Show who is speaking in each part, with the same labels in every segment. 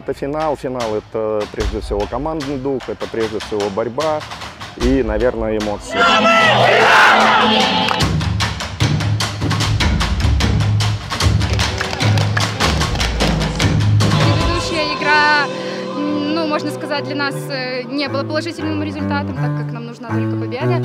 Speaker 1: это финал. Финал – это прежде всего командный дух, это прежде всего борьба и, наверное, эмоции.
Speaker 2: Предыдущая игра, ну, можно сказать, для нас не была положительным результатом, так как нам нужна только победа.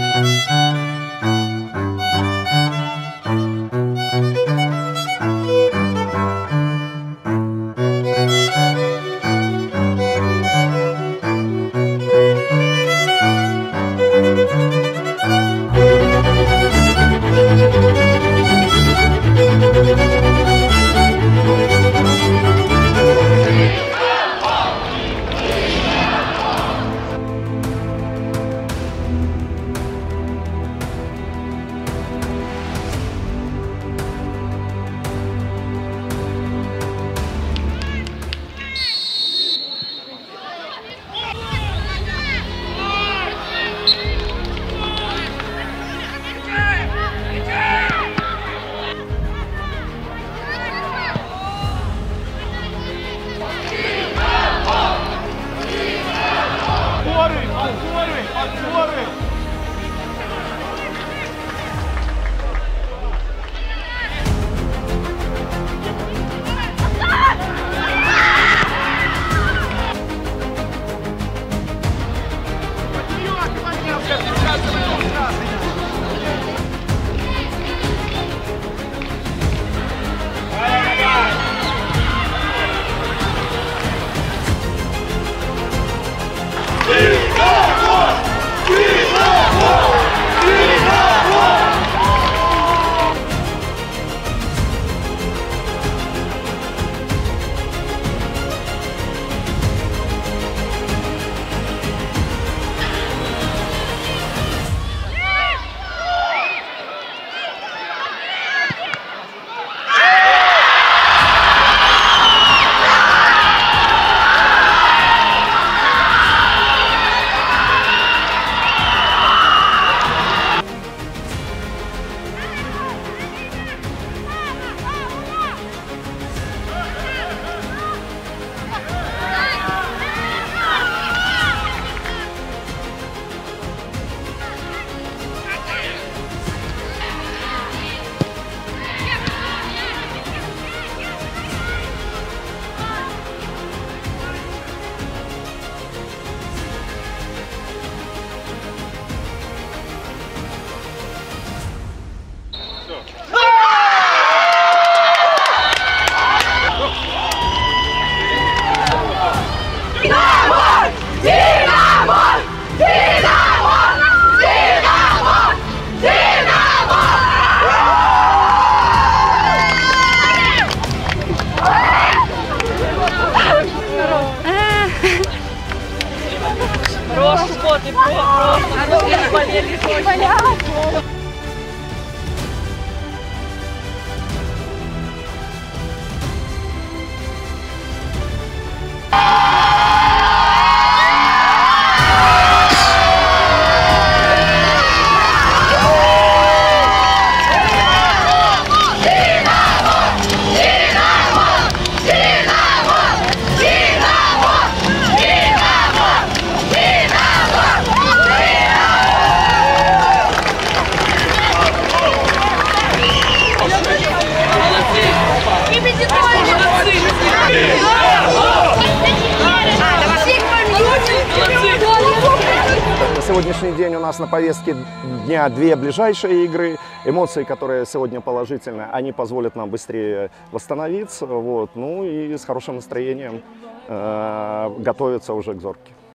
Speaker 1: На сегодняшний день у нас на повестке дня 2 ближайшие игры. Эмоции, которые сегодня положительные, они позволят нам быстрее восстановиться. Вот. Ну и с хорошим настроением готовиться уже к зорке.